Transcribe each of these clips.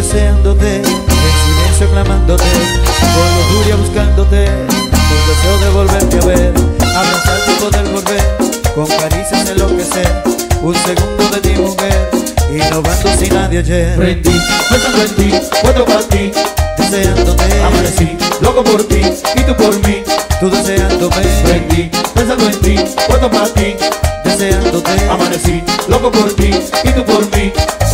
deseándote, en silencio clamándote, con lujuria buscándote, con deseo de volverte a ver, abrazarte y poder volver, con caricias enloquecer, un segundo de ti mujer, innovando sin nadie ayer. Prendí, pensando en ti, puesto para ti, deseándote, amanecí, loco por ti y tú por mí. tú deseándome, Prendí, pensando en ti, puesto para ti, deseándote, amanecí, loco por ti y tú por mí.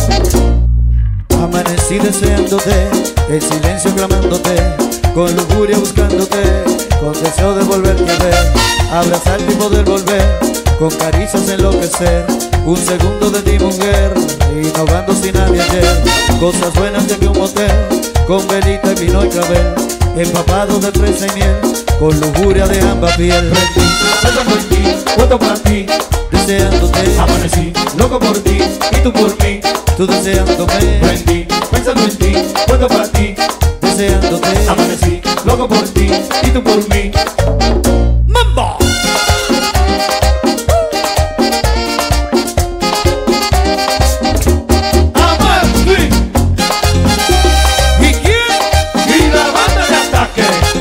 amanecí deseándote, en silencio clamándote, con lujuria buscándote, con deseo de volverte a ver, abrazarte y poder volver, con caricias enloquecer, un segundo de ti mujer, innovando sin nadie ayer, cosas buenas de que un motel, con velita y vino y clavel, empapado de fresa y miel, con lujuria de ambas piel. Prendí, pensando en ti, puesto para ti, Deseándote, amanecí, loco por ti y tú por mí. tú deseándome, Prendí, pensando en ti, puesto para ti, deseándote, amanecí, loco por ti y tú por mí. ¡Mambo! Amanecí. ¿Y quién? Y la banda de ataque.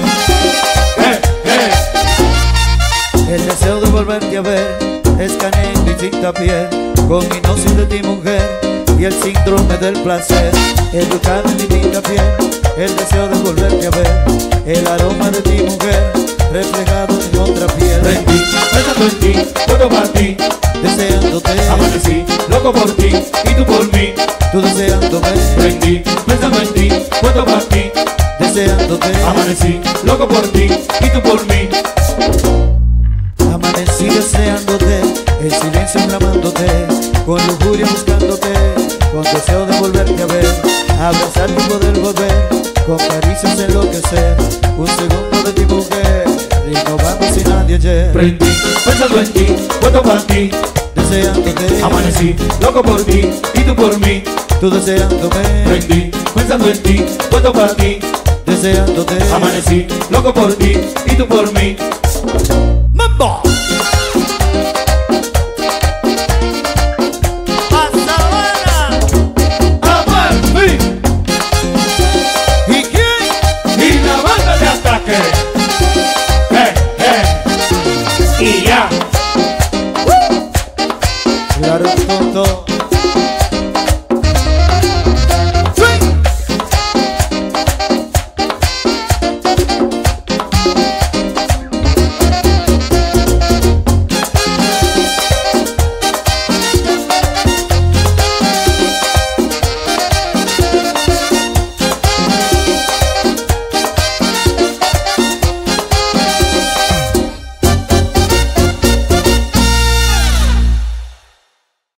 El deseo de volverte a ver, escaneando y tinta piel, con hipnosis de ti mujer, y el síndrome del placer, educado en distinta piel, el deseo de volverte a ver, el aroma de ti mujer, reflejado en otra piel. Prendí, pensando en ti, puesto para ti, Deseándote, amanecí, loco por ti y tú por mí. tú deseándome, Prendí, pensando en ti, puesto para ti, deseándote, amanecí, loco por ti y tú por mí. amanecí deseándote, en silencio clamándote, con lujuria buscándote, con deseo de volverte a ver, abrazarte y poder volver, con caricias enloquecer, un segundo de ti mujer, innovando sin nadie ayer. Prendí, pensando en ti, puesto para ti, Deseándote, amanecí, loco por ti y tú por mí. tú deseándome, Prendí, pensando en ti, puesto para ti, deseándote, amanecí, loco por ti y tú por mí. ¡Mambo!